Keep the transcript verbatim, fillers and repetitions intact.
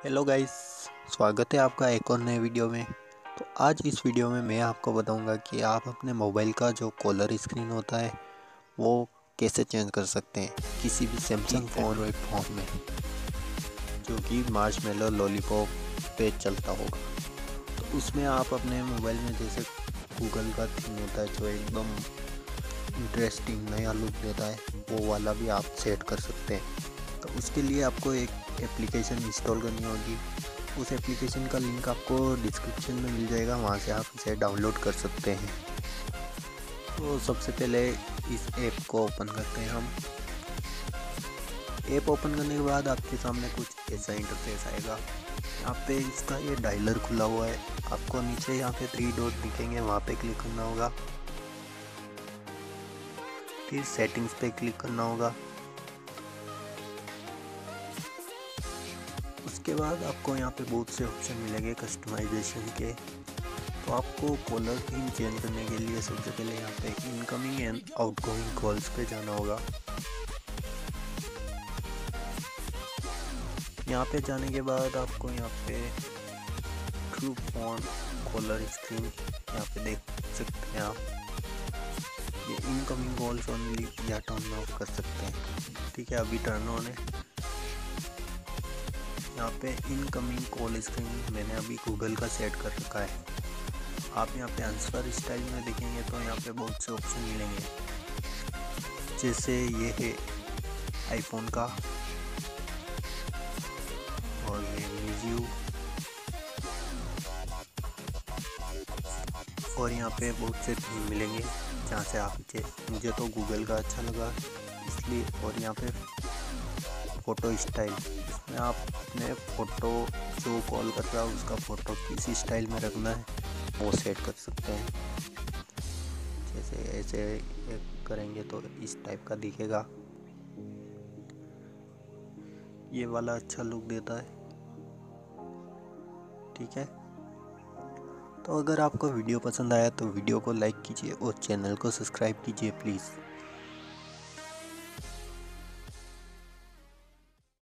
Hello guys, स्वागत है आपका एक और नए वीडियो में। तो आज इस वीडियो में मैं आपको बताऊंगा कि आप अपने मोबाइल का जो कॉलर स्क्रीन होता है वो कैसे चेंज कर सकते हैं किसी भी सैमसंग फ़ोन और फ़ोन में जो कि मार्शमेलो लॉलीपॉप पे चलता होगा। तो उसमें आप अपने मोबाइल में जैसे गूगल का थीम होता है जो एकदम इंटरेस्टिंग नया लुक देता है, वो वाला भी आप सेट कर सकते हैं। तो उसके लिए आपको एक एप्लीकेशन इंस्टॉल करनी होगी। उस एप्लीकेशन का लिंक आपको डिस्क्रिप्शन में मिल जाएगा, वहाँ से आप इसे डाउनलोड कर सकते हैं। तो सबसे पहले इस ऐप को ओपन करते हैं हम। ऐप ओपन करने के बाद आपके सामने कुछ ऐसा इंटरफेस आएगा। यहाँ पे इसका ये डायलर खुला हुआ है, आपको नीचे यहाँ पे थ्री डॉट दिखेंगे, वहाँ पे क्लिक करना होगा। फिर सेटिंग्स पे क्लिक करना होगा। उसके बाद आपको यहाँ पे बहुत से ऑप्शन मिलेंगे कस्टमाइजेशन के। तो आपको कॉलर थीम चेंज करने के लिए सबसे पहले यहाँ पे इनकमिंग एंड आउटगोइंग कॉल्स पे जाना होगा। यहाँ पे जाने के बाद आपको यहाँ पे ट्रू फोन कॉलर स्क्रीन यहाँ पे देख सकते हैं आप। ये इनकमिंग कॉल्स ओनली या टर्न ऑफ कर सकते हैं। ठीक है, अभी टर्न ऑन है। यहाँ पे इनकमिंग कॉल स्क्रीन मैंने अभी गूगल का सेट कर रखा है। आप यहाँ पे आंसर स्टाइल में देखेंगे तो यहाँ पे बहुत से ऑप्शन मिलेंगे, जैसे ये है आईफोन का और ये म्यूजिक, और यहाँ पे बहुत से थीम मिलेंगे जहाँ से आप मुझे तो गूगल का अच्छा लगा इसलिए। और यहाँ पे फ़ोटो स्टाइल, इसमें आप अपने फ़ोटो जो कॉल कर रहा है उसका फ़ोटो किस स्टाइल में रखना है वो सेट कर सकते हैं। जैसे ऐसे करेंगे तो इस टाइप का दिखेगा, ये वाला अच्छा लुक देता है। ठीक है, तो अगर आपको वीडियो पसंद आया तो वीडियो को लाइक कीजिए और चैनल को सब्सक्राइब कीजिए प्लीज़।